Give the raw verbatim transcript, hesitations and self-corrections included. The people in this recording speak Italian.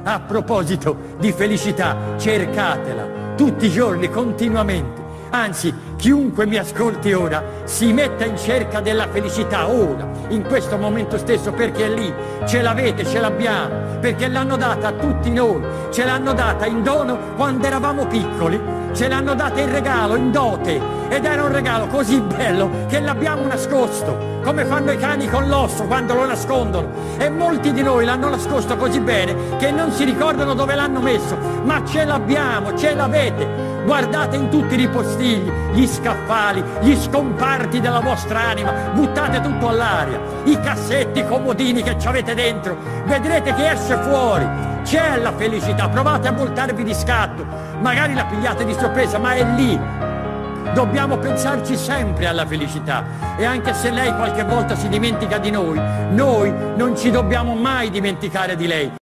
A proposito di felicità, cercatela tutti i giorni, continuamente. Anzi, chiunque mi ascolti ora si metta in cerca della felicità ora, in questo momento stesso, perché è lì, ce l'avete, ce l'abbiamo, perché l'hanno data a tutti noi, ce l'hanno data in dono quando eravamo piccoli, ce l'hanno data in regalo, in dote, ed era un regalo così bello che l'abbiamo nascosto, come fanno i cani con l'osso quando lo nascondono, e molti di noi l'hanno nascosto così bene che non si ricordano dove l'hanno messo, ma ce l'abbiamo, ce l'avete. Guardate in tutti i ripostigli, gli scaffali, gli scomparti della vostra anima, buttate tutto all'aria, i cassetti, i comodini che ci avete dentro, vedrete che esce fuori. C'è la felicità, provate a voltarvi di scatto, magari la pigliate di sorpresa, ma è lì. Dobbiamo pensarci sempre alla felicità, e anche se lei qualche volta si dimentica di noi, noi non ci dobbiamo mai dimenticare di lei.